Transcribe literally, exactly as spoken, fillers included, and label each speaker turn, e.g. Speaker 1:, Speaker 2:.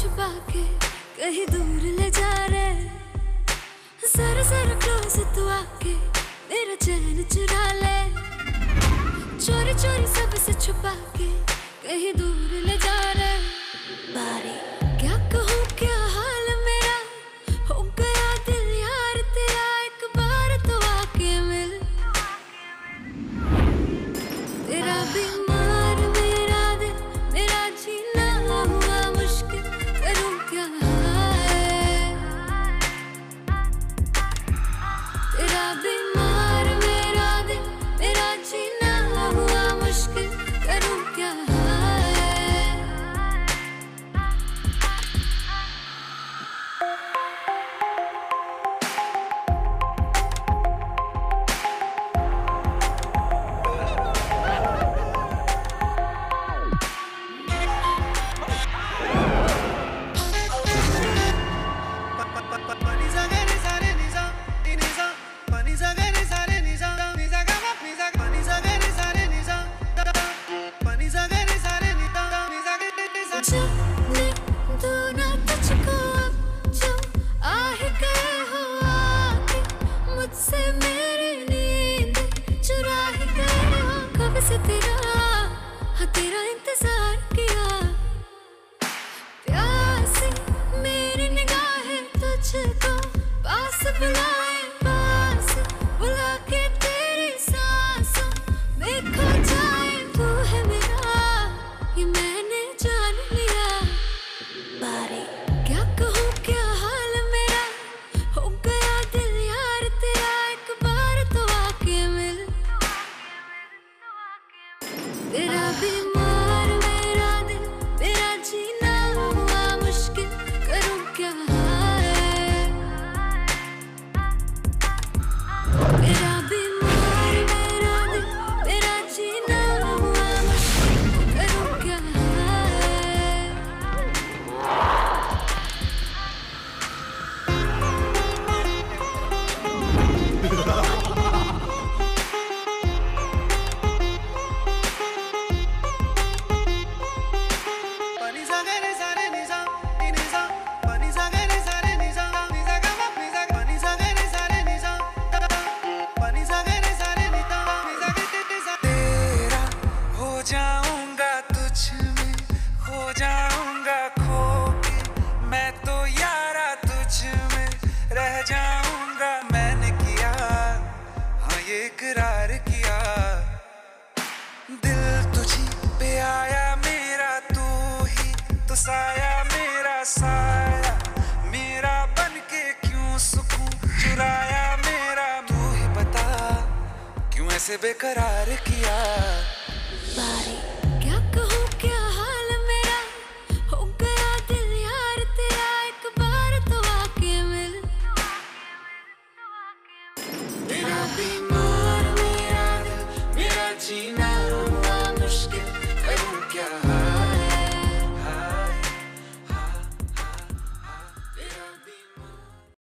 Speaker 1: छुपा के कहीं दूर ले जा रे, जरा जरा क्लोज तू आके मेरा चैन चुरा ले, चोरी चोरी सबसे छुपा के कहीं दूर ले जा रे। बारी क्या कहूँ क्या हाल मेरा, हो गया दिल यार तेरा, एक बार तो आके मिल। तेरा बीमार मेरा दिल, मेरा जीना हुआ मुश्किल, करूँ क्या है। तेरा बीमार मेरा दिल, मेरा जीना हुआ मुश्किल, करूँ क्या है। से तेरा हाँ तेरा इंतजार किया, प्यासी मेरी निगाहें तुझको पास बुलाए, पास बुला के तेरी सांसों में खो जाए। तू है मेरा ये मैंने जान लिया। बारी क्या कहूँ क्या हाल मेरा, हो गया दिल यार तेरा, एक बार तो आके मिल। तेरा बीमार मेरा दिल, मेरा जीना हुआ मुश्किल, करूँ क्या है। तेरा बीमार मेरा दिल, मेरा जीना हुआ मुश्किल, करूँ क्या है।
Speaker 2: जाऊंगा तुझ में, खो जाऊंगा खो के, मैं तो यारा तुझ में रह जाऊंगा। मैंने किया हाँ ये इकरार किया, दिल तुझी पे आया मेरा, तू ही तो साया मेरा, साया मेरा बन के क्यों सुकून चुराया मेरा। तू ही बता क्यों ऐसे बेकरार किया।
Speaker 1: बारी क्या कहूँ क्या हाल मेरा, हो गया दिल यार तेरा, एक बार तो आके मिल। तेरा बीमार